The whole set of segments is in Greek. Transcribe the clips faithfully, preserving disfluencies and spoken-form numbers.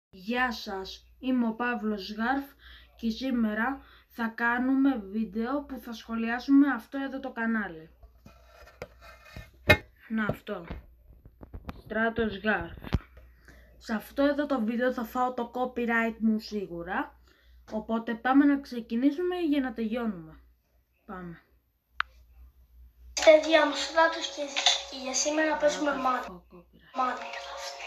Γεια σας, είμαι ο Παύλος Γάρφ και σήμερα θα κάνουμε βίντεο που θα σχολιάσουμε αυτό εδώ το κανάλι. Να αυτό, Στράτος Γάρφ. Σε αυτό εδώ το βίντεο θα φάω το copyright μου σίγουρα, οπότε πάμε να ξεκινήσουμε για να τελειώνουμε. Πάμε. Παιδιά μου, Στράτος και, και για σήμερα παίζουμε Minecraft.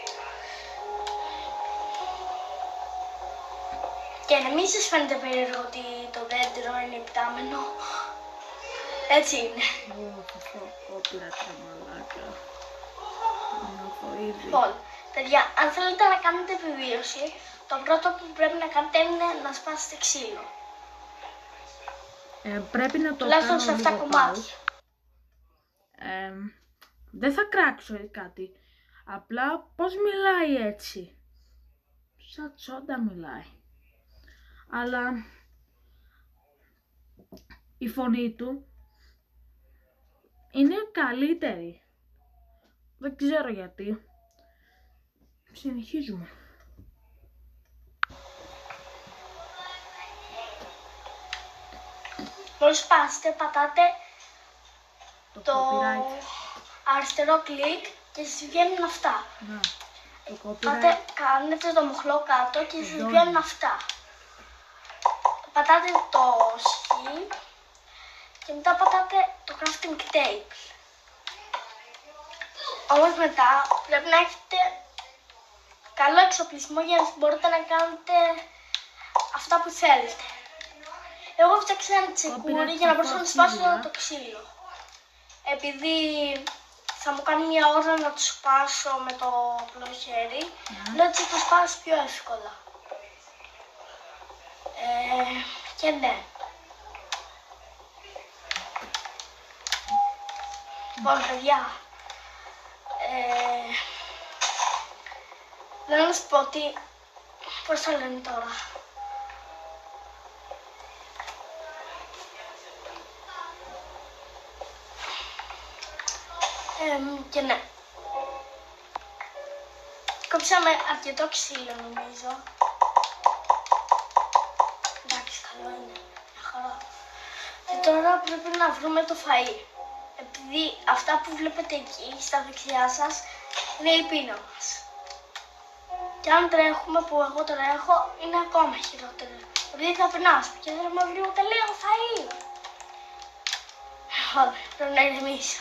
Και να μην σας φαίνεται περίεργο ότι το δέντρο είναι υπτάμενο. Έτσι είναι. Λοιπόν, παιδιά, αν θέλετε να κάνετε επιβίωση, το πρώτο που πρέπει να κάνετε είναι να σπάσετε ξύλο. Ε, πρέπει να το τουλάχιστον κάνω σε αυτά λίγο κομμάτια. Ε, δεν θα κράξω κάτι. Απλά πώς μιλάει έτσι. Σαν τσόντα μιλάει. Αλλά η φωνή του είναι καλύτερη. Δεν ξέρω γιατί. Συνεχίζουμε. Μόλις σπάσετε, πατάτε Το, το copyright. αριστερό κλικ και σας βγαίνουν αυτά. Να, το copyright. Πάτε, κάνετε το μοχλό κάτω και σας βγαίνουν αυτά. Πατάτε το σκι και μετά πατάτε το crafting table. Όμως μετά πρέπει να έχετε καλό εξοπλισμό για να μπορείτε να κάνετε αυτά που θέλετε. Εγώ φτιάξα ένα τσεκούρι για να μπορέσω να σπάσω το ξύλο. Επειδή θα μου κάνει μια ώρα να το σπάσω με το απλό χέρι, yeah. λέω ότι θα το σπάσω πιο εύκολα. Ε, και ναι. Λοιπόν, παιδιά, ε, δεν να σου πω ότι, πώς το λένε τώρα. Ε, και ναι. Κόψαμε αρκετό ξύλο νομίζω. Και τώρα πρέπει να βρούμε το φαΐ. Επειδή αυτά που βλέπετε εκεί στα δεξιά σας είναι η πείνα μας. Και αν τρέχουμε που εγώ τώρα έχω είναι ακόμα χειρότερο. Επειδή θα πεινάσουμε και δεν με βρει ούτε λίγο φαΐ. Ωραία, πρέπει να ηρεμήσω.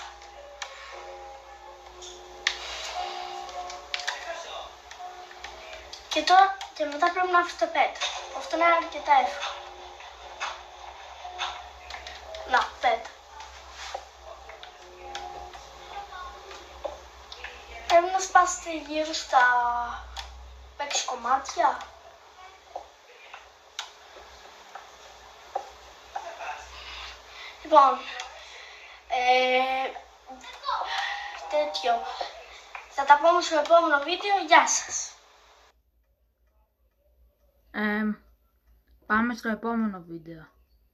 Και τώρα και μετά πρέπει να βρείτε πέτρα. Αυτό είναι αρκετά εύκολο. Να, πέτα. Πρέπει να σπάσετε γύρω στα έξι κομμάτια. Λοιπόν, ε, τέτοιο. Θα τα πούμε στο επόμενο βίντεο. Γεια σας. Ε, πάμε στο επόμενο βίντεο.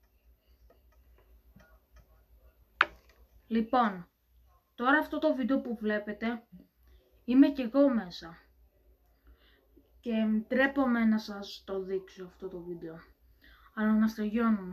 Λοιπόν, τώρα αυτό το βίντεο που βλέπετε είμαι και εγώ μέσα και ντρέπομαι να σας το δείξω αυτό το βίντεο, αλλά να τελειώνουμε.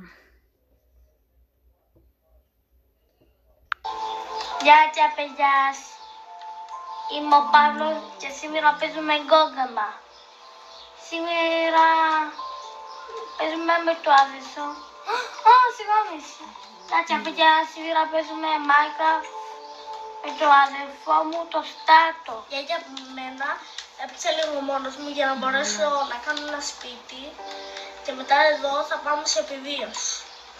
Γεια σας παιδιά, είμαι ο Παύλος και σήμερα παίζουμε γκόγαμα. Σήμερα παίζουμε με το άδεσο. Α, συγγνώμη. Κάτσε παιδιά, σήμερα παίζουμε Minecraft με το αδερφό μου το Στράτο. Για για μένα έπαιξα λίγο μόνος μου για να μπορέσω να κάνω ένα σπίτι και μετά εδώ θα πάμε σε επιβίωση.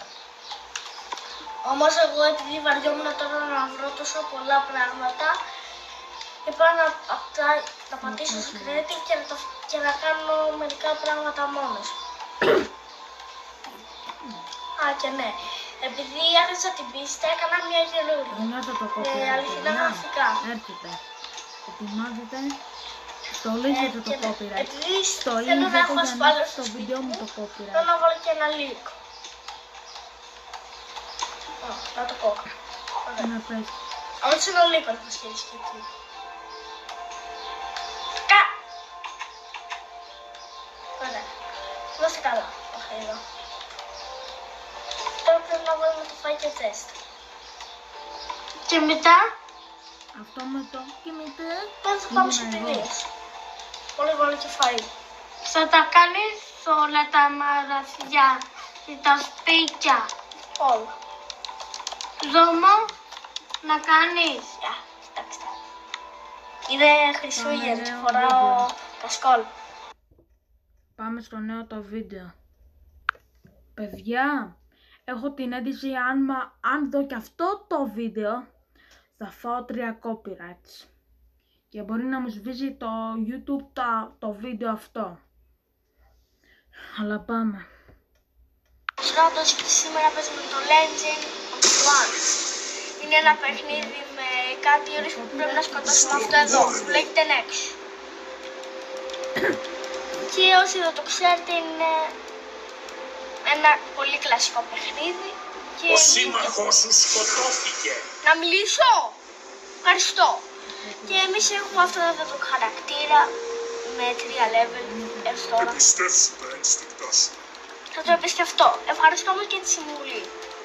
Όμως εγώ επειδή βαριόμουν τώρα να βρω τόσο πολλά πράγματα, είπα να, να, να πατήσω screen και να, το, και να κάνω μερικά πράγματα μόνος. Α, και ναι. Επειδή άρχισα την πίστα, έκανα μια γελούλα. Με αληθινά γραφικά. Έρχεται. Ετοιμάζεται. Στολίζεται το copyright. Επειδή θέλω να έχω ασφάλεια στο βίντεο μου το copyright. Θέλω να βάλω και ένα link. Να το πω. Να πες. Αν σε ένα link θα σχέσεις και εκεί. Κα! Ωραία. Είμαστε καλά. Όχι εδώ. Τώρα πρέπει να βάλουμε το φάει και ζέστα. Και μετά Αυτό με το και μετά δεν θα πάμε σε ταινίες. Πολύ βάλω και φαΐ. Θα τα κάνεις όλα τα μαγαζιά και τα σπίτια. Όλα. Δώμο να κάνεις. Α, κοιτάξτε. Είναι Χριστούγεννα και φοράω κασκόλ. Πάμε στο νέο το βίντεο. Παιδιά, έχω την αίτηση αν, μα, αν δω και αυτό το βίντεο θα φάω τρία copyrights. Και μπορεί να μου σβήσει το YouTube το, το βίντεο αυτό. Αλλά πάμε. Στράτος και σήμερα παίζουμε το Legend of Swans. Είναι ένα παιχνίδι με κάτι ώρες που πρέπει να σκοτώσουμε αυτό εδώ, που λέγεται Nexus. Και όσοι δεν το ξέρετε είναι ένα πολύ κλασικό παιχνίδι. Και ο σύμμαχός σου σκοτώθηκε. Να μιλήσω! Ευχαριστώ. Και εμείς έχουμε αυτόν εδώ τον χαρακτήρα με τρία level έως τώρα. Εμπιστεύσου τα ένστικτά σου. Θα το εμπιστευτώ. Ευχαριστώ όμως και τη συμβουλή.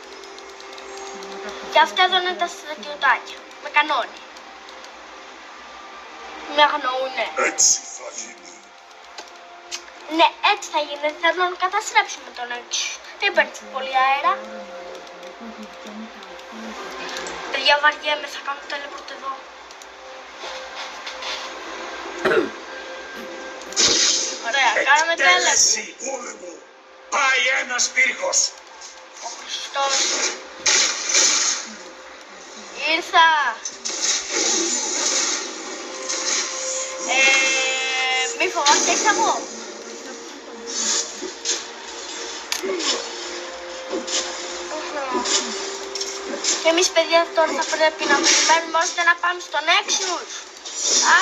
Και αυτά εδώ είναι τα στρατιωτάκια. Με κανόνι. Με αγνοούνε. Έτσι θα γίνει. Ναι, έτσι θα γίνει. Θέλω να καταστρέψουμε τον έξω. Δεν υπάρχει πολύ αέρα. Παιδιά, βαριέμαι. Θα κάνω teleport εδώ. Ωραία, κάναμε teleport. Εκτέλεση πόλεμου. Πάει ένας πύργος. Ο Χριστός. Ήρθα. Ε, μη φοβάστε, έχεις αγώ. Και εμείς παιδιά τώρα θα πρέπει να περιμένουμε ώστε να πάμε στον Nexus. Α!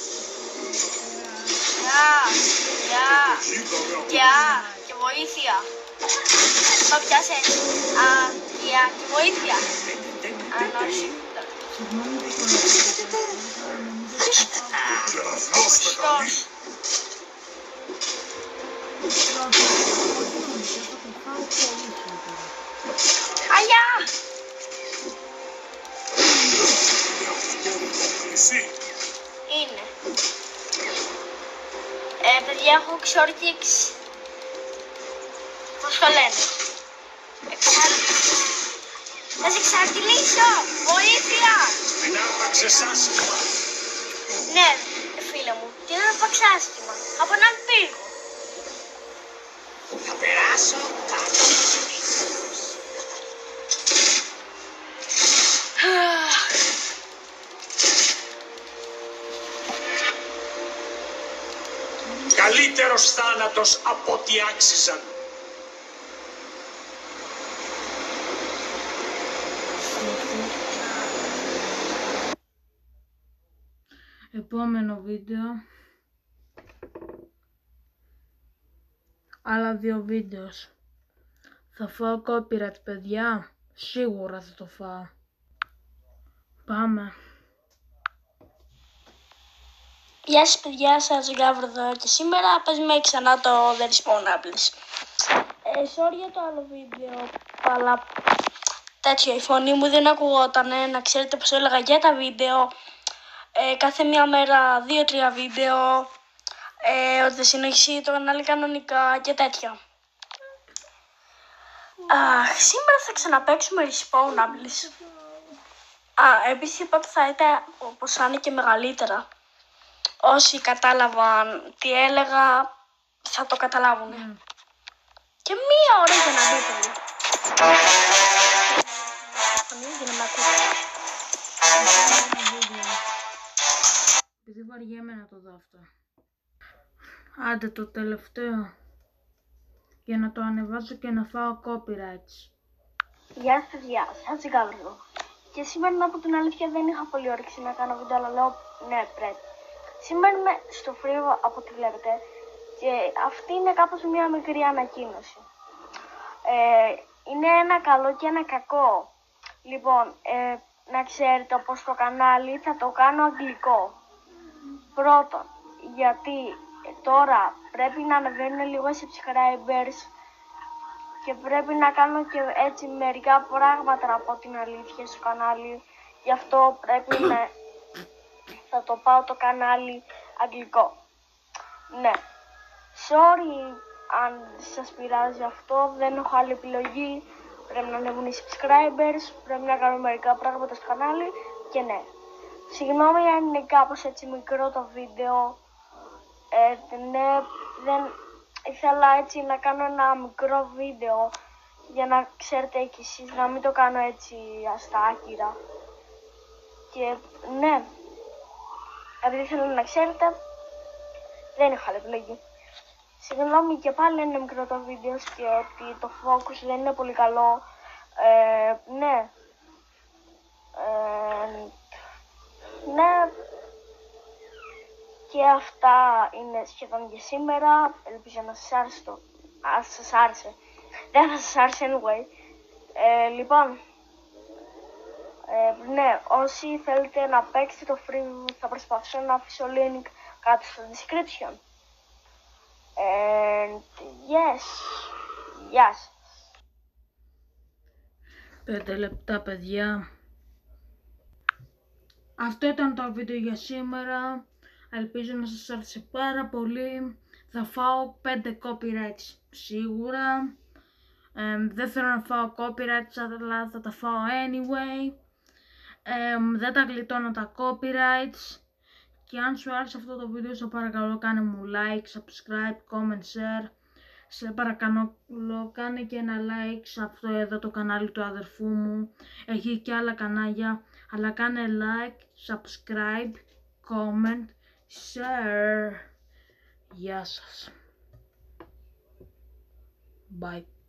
Γεια! Γεια! Γεια! Και βοήθεια! Το πιάσες! Α! Γεια! Και βοήθεια! Αν όχι... Χριστός! Αγιά! Είναι. Ε, παιδιά, έχω ξορκίξει. Πώς το λένε. Εξάρτηση. Θα σε εξαρτηλήσω. Βοήθεια. Την άρπαξες άσχημα. Ναι, φίλε μου. Την άρπαξα άσχημα. Από έναν πύργο. Θα περάσω κάτω από τον ήλιος. Καλύτερος θάνατος από ό,τι άξιζαν. Επόμενο βίντεο. Άλλα δύο βίντεο. Θα φάω copyright, παιδιά. Σίγουρα θα το φάω. Πάμε. Γεια σας παιδιά, σας Γάβρο εδώ και σήμερα παίζουμε ξανά το The Respawnables. Ε, sorry για το άλλο βίντεο, αλλά τέτοιο η φωνή μου δεν ακουγότανε, να ξέρετε πως έλεγα για τα βίντεο. Ε, κάθε μία μέρα δύο τρία βίντεο, ε, ότι θα συνεχίσει το κανάλι κανονικά και τέτοια. Α, σήμερα θα ξαναπαίξουμε Respawnables. Α, επίσης είπα ότι θα ήταν όπως θα είναι και μεγαλύτερα. Όσοι κατάλαβαν τι έλεγα, θα το καταλάβουν. Mm. Και μία ώρα για να δείτε. Για να με ακούτε. Επειδή βαριέμαι να το δω αυτό. Άντε το τελευταίο. Για να το ανεβάσω και να φάω copyrights. Γεια σας παιδιά, σας Γάβρο. Και σήμερα να πω την αλήθεια δεν είχα πολύ όρεξη να κάνω βίντεο, αλλά λέω ναι πρέπει. Σήμερα είμαι στο φρύο από ό,τι βλέπετε και αυτή είναι κάπως μια μικρή ανακοίνωση. Ε, είναι ένα καλό και ένα κακό. Λοιπόν, ε, να ξέρετε πως το κανάλι θα το κάνω αγγλικό. Πρώτον, γιατί Τώρα πρέπει να ανεβαίνουν λίγο οι subscribers και πρέπει να κάνω και έτσι μερικά πράγματα, να πω την αλήθεια, στο κανάλι. Γι' αυτό πρέπει να θα το πάω το κανάλι αγγλικό. Ναι, sorry αν σας πειράζει αυτό, δεν έχω άλλη επιλογή. Πρέπει να ανέβουν οι subscribers, πρέπει να κάνω μερικά πράγματα στο κανάλι και ναι. Συγγνώμη αν είναι κάπως έτσι μικρό το βίντεο. Ε, ναι, δεν ήθελα έτσι να κάνω ένα μικρό βίντεο για να ξέρετε κι εσείς, να μην το κάνω έτσι στα άκυρα. Και ναι, επειδή θέλω να ξέρετε, δεν έχω άλλη επιλογή. Συγγνώμη και πάλι είναι μικρό το βίντεο και ότι το focus δεν είναι πολύ καλό. Ε, ναι. Ε, ναι. Και αυτά είναι σχεδόν για σήμερα. Ελπίζω να σας άρεσε το... Α, σας άρεσε. Δεν θα σας άρεσε anyway. Ε, λοιπόν, ε, ναι, όσοι θέλετε να παίξετε το free θα προσπαθήσω να αφήσω link κάτω στο description. And yes, γεια σας. Πέντε λεπτά, παιδιά. Αυτό ήταν το βίντεο για σήμερα. Ελπίζω να σας άρεσε πάρα πολύ. Θα φάω πέντε copyrights σίγουρα. Ε, δεν θέλω να φάω copyrights, αλλά θα τα φάω anyway. Ε, δεν τα γλιτώνω τα copyrights. Και αν σου άρεσε αυτό το βίντεο, σε παρακαλώ κάνε μου like, subscribe, comment, share. Σε παρακαλώ κάνε και ένα like σε αυτό εδώ το κανάλι του αδερφού μου. Έχει και άλλα κανάλια, αλλά κάνε like, subscribe, comment, share. Γεια σας. Bye.